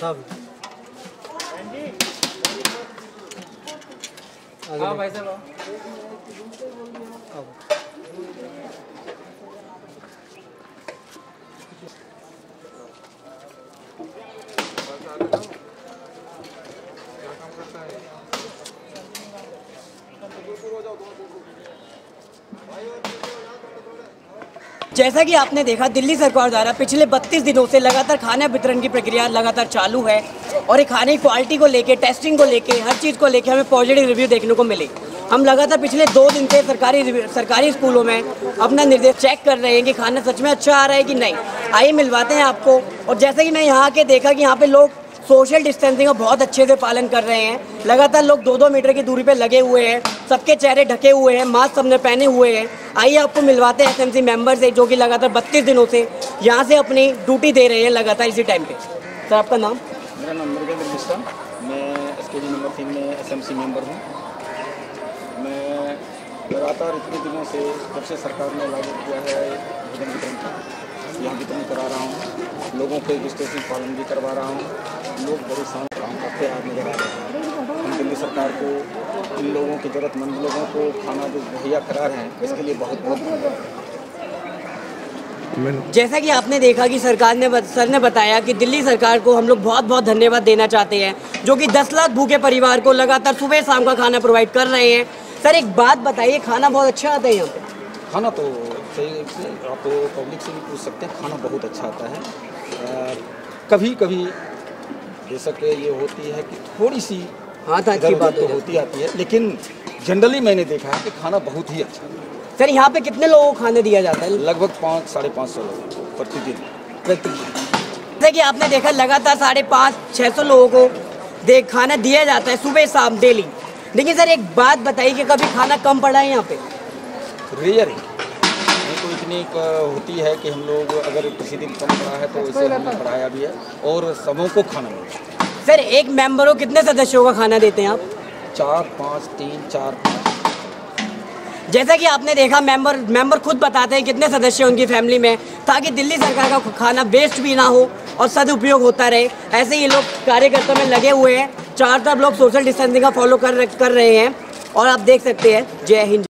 साहब। हाँ भाई साहब। जैसा कि आपने देखा, दिल्ली सरकार द्वारा पिछले 32 दिनों से लगातार खाना वितरण की प्रक्रिया लगातार चालू है और ये खाने की क्वालिटी को लेके, टेस्टिंग को लेके, हर चीज़ को लेके हमें पॉजिटिव रिव्यू देखने को मिले। हम लगातार पिछले 2 दिन से सरकारी स्कूलों में अपना निर्देश चेक कर रहे हैं कि खाना सच में अच्छा आ रहा है कि नहीं। आइए मिलवाते हैं आपको। और जैसे कि मैं यहाँ के देखा कि यहाँ पे लोग सोशल डिस्टेंसिंग का बहुत अच्छे से पालन कर रहे हैं। लगातार लोग 2-2 मीटर की दूरी पे लगे हुए हैं, सबके चेहरे ढके हुए हैं, मास्क सबने पहने हुए हैं। आइए आपको मिलवाते हैं एसएमसी मेंबर से, जो कि लगातार 32 दिनों से यहाँ से अपनी ड्यूटी दे रहे हैं लगातार इसी टाइम पे। सर आपका नाम? मेरा नाम मृगेंद्र मिश्रा, मैं SKG नंबर 3 में SMC मेंबर हूँ। मैं लगातार इतने दिनों से जब से सरकार ने लागू किया है भोजन वितरण का, यहाँ वितरण करा रहा हूँ, लोगों के डिस्टेंसिंग पालन भी करवा रहा हूँ। लोग बड़े शांत काम करते आज नजर आ रहे हैं। हम दिल्ली सरकार को, इन लोगों की ज़रूरतमंद लोगों को खाना जो मुहैया करा रहे हैं, इसके लिए बहुत बहुत धन्यवाद। जैसा कि आपने देखा कि सर ने बताया कि दिल्ली सरकार को हम लोग बहुत बहुत धन्यवाद देना चाहते हैं, जो कि 10 लाख भूखे परिवार को लगातार सुबह शाम का खाना प्रोवाइड कर रहे हैं। सर एक बात बताइए, खाना बहुत अच्छा आता है यहाँ पे? खाना तो सही से आप पब्लिक से भी पूछ सकते हैं, खाना बहुत अच्छा आता है। कभी कभी बेशक ये होती है कि थोड़ी सी की बात तो होती आती है, लेकिन जनरली मैंने देखा है कि खाना बहुत ही अच्छा है। सर यहाँ पे कितने लोगों को खाने दिया जाता है? लगभग 500-550 लोग प्रतिदिन। जैसे कि आपने देखा, लगातार 550-600 लोगों को खाना दिया जाता है सुबह शाम डेली। लेकिन सर एक बात बताइए कि कभी खाना कम पड़ा है यहाँ पे? रेयर है, नहीं तो इतनी होती है कि हम लोग अगर किसी दिन कम पड़ा है तो इसे हमने बढ़ाया भी है और सबों को खाना मिलता है। सर एक मेंबर को कितने सदस्यों का खाना देते हैं आप? 4, 5, 3, 4, 5। जैसा कि आपने देखा, मेंबर खुद बताते हैं कितने सदस्य हैं उनकी फैमिली में, ताकि दिल्ली सरकार का खाना वेस्ट भी ना हो और सदुपयोग होता रहे। ऐसे ही लोग कार्यकर्ता में लगे हुए हैं। चारों तरफ लोग सोशल डिस्टेंसिंग का फॉलो कर रहे हैं और आप देख सकते हैं। जय हिंद।